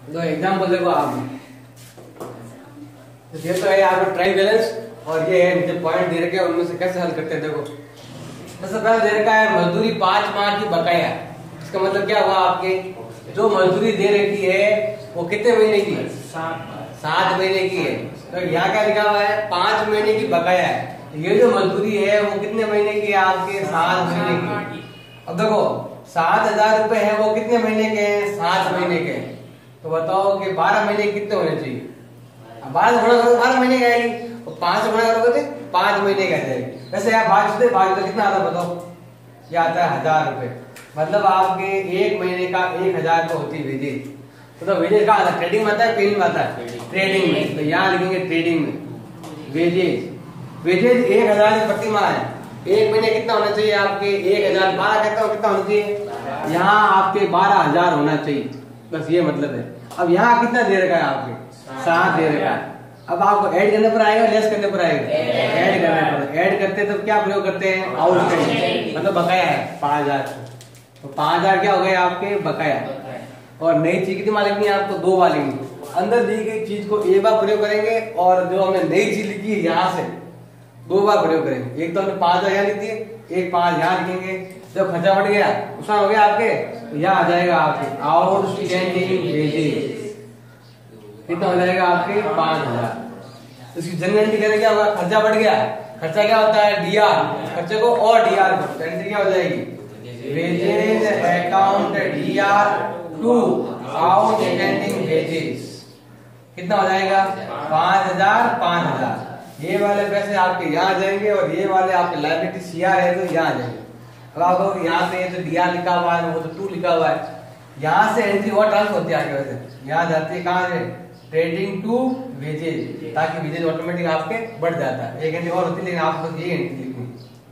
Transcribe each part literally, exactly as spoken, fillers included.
तो एग्जाम्पल देखो आप, ये तो है आपका ट्रायल बैलेंस और ये है नीचे पॉइंट दे रखे हैं, उनमें से कैसे हल करते हैं। देखो सबसे पहले दे रखा है मजदूरी पांच माह की बकाया। इसका मतलब क्या हुआ, आपके जो मजदूरी दे रखी है वो कितने महीने की, सात महीने की है। तो यहाँ क्या लिखा हुआ है, पांच महीने की बकाया है। ये जो मजदूरी है वो कितने महीने की है, आपके सात महीने की। अब देखो सात हजार रुपए है वो कितने महीने के हैं, सात महीने के। तो बताओ कि बारह महीने कितने होने चाहिए, बारह गुणा करोगे बारह महीने की आएगी, और पांच गुणा करोगे तो पांच महीने का आ जाएगी। वैसे यार बारह से बारह तो कितना आता है बताओ, क्या आता है हजार रुपए। मतलब आपके एक महीने का एक हजार तो होती है वेजेज। तो वेजेज का आता है, ट्रेडिंग में आता है, पेन में आता है, ट्रेडिंग में। तो यहाँ लिखेंगे ट्रेडिंग में वेजेज। वेजेज एक हजार प्रति माह है, एक महीने कितना होना चाहिए आपके, एक हजार बारह कहता हूँ कितना होना चाहिए, यहाँ आपके बारह हजार होना चाहिए, बस ये मतलब है। अब यहाँ कितना दे रखा है आपके, सात दे रखा है। अब आपको ऐड करने पर आएगा, लेस करने पर आएगा, ऐड करने पर। ऐड करते हैं तो क्या प्रयोग करते हैं, आउट करेंगे, मतलब बकाया है पांच हजार। तो पांच हजार क्या हो गए आपके बकाया। और नई चीज कितनी बार लिखनी है आपको, दो बार लिखनी। अंदर दी गई चीज को एक बार प्रयोग करेंगे और जो हमने नई चीज लिखी है यहाँ से दो बार प्रयोग करेंगे। एक तो हमने पांच हजार यहाँ लिख दिए, एक पांच यहाँ लिखेंगे। जब खर्चा बढ़ गया नुकसान हो गया आपके, तो यहाँ आ जाएगा आपके आउटस्टैंडिंग वेजेज। कितना हो जाएगा आपके पांच हजार। इसकी जनरल करें क्या होगा, खर्चा बढ़ गया, खर्चा क्या होता है डीआर, खर्चे को और डीआर को एंट्री क्या हो जाएगी, wages account DR to outstanding wages. कितना हो जाएगा पांच हजार पांच हजार। ये वाले पैसे आपके यहाँ जाएंगे और ये वाले आपके लायबिलिटी सीआर है तो यहाँ जाएंगे। अब आपको यहाँ पे जो डीआर लिखा हुआ है वो तो टू लिखा हुआ है, यहाँ से एंट्री और ट्रांसफर होती है आगे वैसे यहाँ जाती है कहाँ से, ट्रेडिंग टू वेजेज, ताकि वेजेज ऑटोमेटिक आपके बढ़ जाता है। एक एंट्री और होती है लेकिन आपको बस ये एंट्री लिखनी।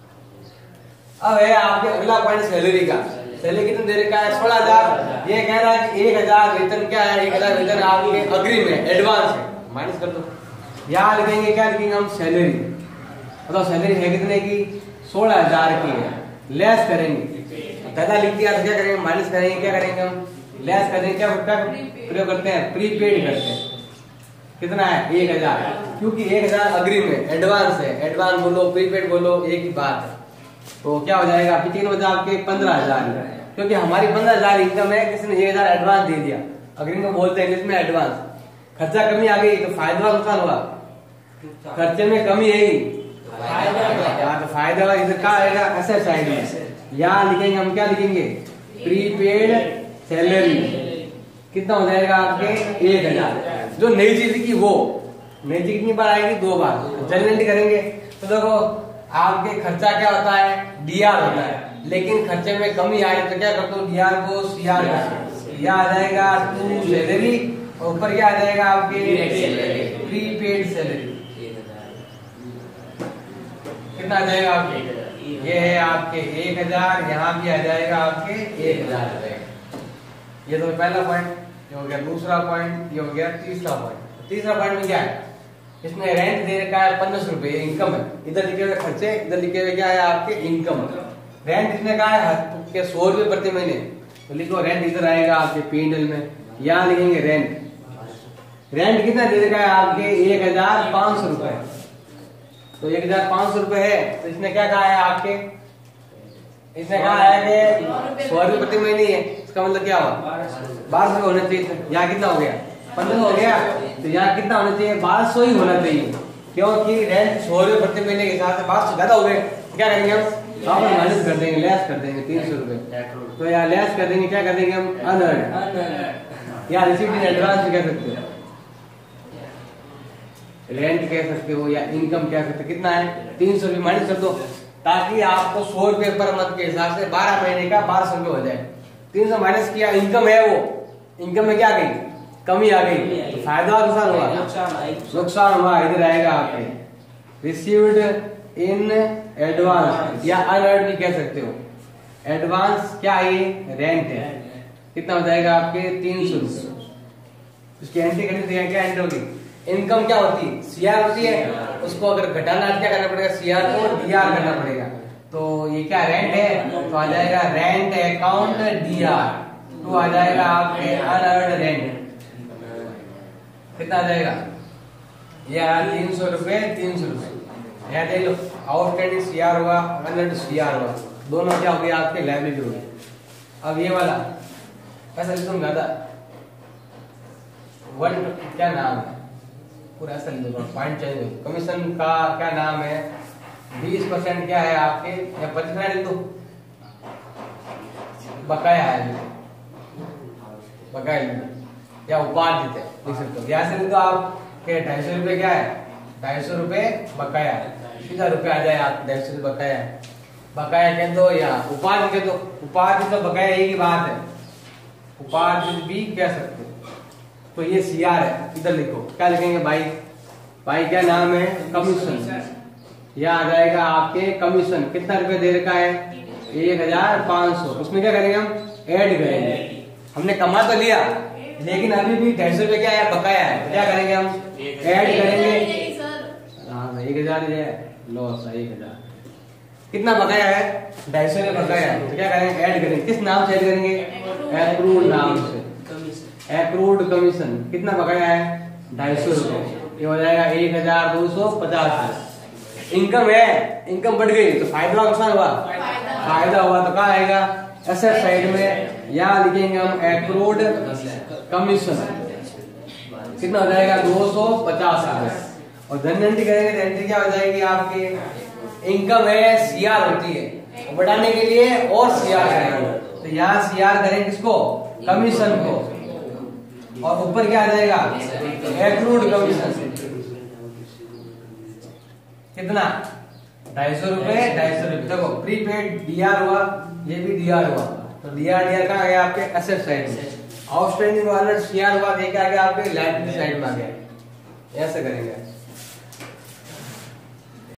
अब है आपके अगला पॉइंट सैलरी का। सैलरी कितने दे रखा है, सोलह हजार। ये कह रहा है कि एक हजार वेतन क्या है, एक हजार वेतन आपके अग्रिम है, एडवांस है, माइनस कर दो। यहाँ लिखेंगे क्या लिखेंगे हम, सैलरी। मतलब सैलरी है कितने की, सोलह हजार की है। लेस करेंगे, दादा लिख दिया तो क्या करेंगे, माइनस करेंगे, क्या करेंगे हम, लेस करेंगे। क्या प्रयोग करते हैं, प्रीपेड करते हैं। कितना है, एक हजार, क्योंकि एक हजार अग्रिम है, एडवांस है। एडवांस बोलो प्रीपेड बोलो एक ही बात है। तो क्या हो जाएगा, कितने हो जाए आपके पंद्रह हजार, क्योंकि हमारी पंद्रह हजार इनकम है, किसी ने एक हजार एडवांस दे दिया। अग्रिम को बोलते हैं इंग्लिश में एडवांस। खर्चा कमी आ गई तो फायदा नुकसान हुआ, खर्चे में कमी आएगी तो फायदा हुआ। इधर क्या आएगा, एसेट साइड में। यहाँ लिखेंगे हम, क्या लिखेंगे, प्रीपेड सैलरी। कितना हो जाएगा आपके एक हजार। जो नई चीज लिखी वो नई चीज कितनी बार आएगी, दो बार। जनरली करेंगे तो देखो आपके खर्चा क्या होता है, डीआर होता है, लेकिन खर्चे में कमी आए तो क्या करते हो, डीआर को सीआर करते। यहाँ आ जाएगा टू सैलरी, ऊपर क्या आ जाएगा आपके प्रीपेड सैलरी। कितना आ जाएगा आपके, ये है आपके एक हजार, यहाँ भी आ जाएगा आपके एक हजार आ जाएगा। ये तो पहला पॉइंट ये हो गया। दूसरा पॉइंट ये हो गया। तीसरा पॉइंट, तीसरा पॉइंट में क्या है, इसमें रेंट दे रखा है पंद्रह रुपए, इनकम है। इधर लिखे हुए खर्चे, इधर लिखे हुए क्या है आपके इनकम। रेंट इसने कहा है सौ रुपए प्रति महीने, तो लिखो रेंट इधर आएगा आपके पीएनएल में। यहाँ लिखेंगे रेंट। रेंट कितना दे रखा है आपके, एक हजार पांच सौ रुपए। तो एक हजार पांच सौ रुपए है, तो इसने क्या कहा है आपके, इसने कहा है कि सौ रुपए प्रति महीने है। इसका मतलब क्या हुआ, बारह सौ होना चाहिए। यहाँ कितना हो गया, पंद्रह हो गया, तो यहाँ कितना होना चाहिए, बारह सौ ही होना चाहिए, क्योंकि रेंट सौ रुपए प्रति महीने के हिसाब से बारह सौ ज्यादा हो गए। क्या करेंगे हम, वापस माइनस कर देंगे, लेस कर देंगे तीन सौ रुपए। तो यहाँ लेस कर देंगे, क्या कर देंगे हम, अनअर्न्ड। या रिसीव्ड इन एडवांस कह सकते हो, रेंट कह सकते हो, या इनकम कह सकते हो। कितना है, तीन सौ रुपये माइनस कर दो, ताकि आपको सौ रुपए पर मंथ के हिसाब से बारह महीने का बारह सौ रुपये हो जाए। तीन सौ माइनस किया, इनकम है वो, इनकम में क्या गई, कमी आ गई, तो फायदा और नुकसान हुआ, नुकसान हुआ। इधर आएगा आपके रिसीव्ड इन एडवांस, या अनअर्न्ड भी कह सकते हो। एडवांस क्या है, रेंट है। कितना हो जाएगा आपके तीन सौ रुपये। उसकी एंट्री करनी थी, क्या एंट्री होगी, इनकम क्या होती है, सीआर होती है। उसको अगर घटाना क्या करना पड़ेगा, सीआर को डीआर करना पड़ेगा। तो ये क्या रेंट है, तो आ जाएगा रेंट अकाउंट डीआर। टू आ जाएगा आपके अनअर्न्ड रेंट। कितना आ जाएगा? ये आया तीन सौ रुपए तीन सौ रुपए। यहाँ देख लो आउटस्टैंडिंग सीआर हुआ, अनअर्न्ड सीआर हुआ, दोनों क्या हो गया आपके लायबिलिटी हो गई। अब ये वाला ऐसा लिखूंगा था वन क्या नाम है पूरा ऐसा लिख दो, पॉइंट चेंज हो। कमीशन का क्या नाम है? बीस परसेंट क्या है आपके या पचपन लिख दो, बकाया है, बकाया लिख दो या उपार्जित है लिख सकते हो। यहाँ से लिख दो आप के ढाई सौ रुपये क्या है? ढाई सौ रुपये बकाया, सीधा रुपये आ जाए आप ढाई सौ बकाया। बकाया कह दो या उपार्जित कह दो, उपार्जित तो बकाया एक ही बात है, उपार्जित भी कह सकते हो। तो ये सीआर है, इधर लिखो क्या लिखेंगे भाई? भाई क्या नाम है? कमीशन। यह आ जाएगा आपके कमीशन, कितना रुपए दे रखा है? एक हजार पाँच सौ। उसमें क्या करेंगे हम? ऐड करेंगे। हमने कमा तो लिया लेकिन अभी भी ढाई सौ रुपये क्या है? बकाया है। क्या करेंगे हम? ऐड करेंगे। हाँ एक हजार है लॉस है, एक हजार। कितना बकाया है? ढाई सौ रुपये बकाया है। तो क्या करेंगे? ऐड करेंगे। किस नाम से ऐड करेंगे? एक्रूड नाम से। एक्रूड कमीशन कितना बकाया है? ढाई सौ रुपये। ये हो जाएगा एक हजार दो सौ पचास। इनकम है, इनकम बढ़ गई तो फायदा नुकसान हुआ? फायदा हुआ। तो कहाँ आएगा? एसेट साइड में। यहाँ लिखेंगे हम एक्रूड कमीशन, कितना हो जाएगा? दो सौ पचास रुपए। और धन एंट्री करेंगे तो एंट्री क्या हो जाएगी आपकी? इनकम है, सीआर होती है, बढ़ाने के लिए और सीआर करेंगे। तो यहाँ सीआर करेंगे किसको? कमीशन को। और ऊपर क्या आ जाएगा? Accrued commission. कितना? ढाई सौ रुपए ढाई सौ रुपए। देखो प्रीपेड डीआर हुआ, ये भी डीआर हुआ। तो डीआर डीआर कहाँ गया आपके? एसेट साइड में। आउटस्टैंडिंग वाला सीआर हुआ, देखा गया आपके लायबिलिटी साइड में आ गया। ऐसे करेंगे।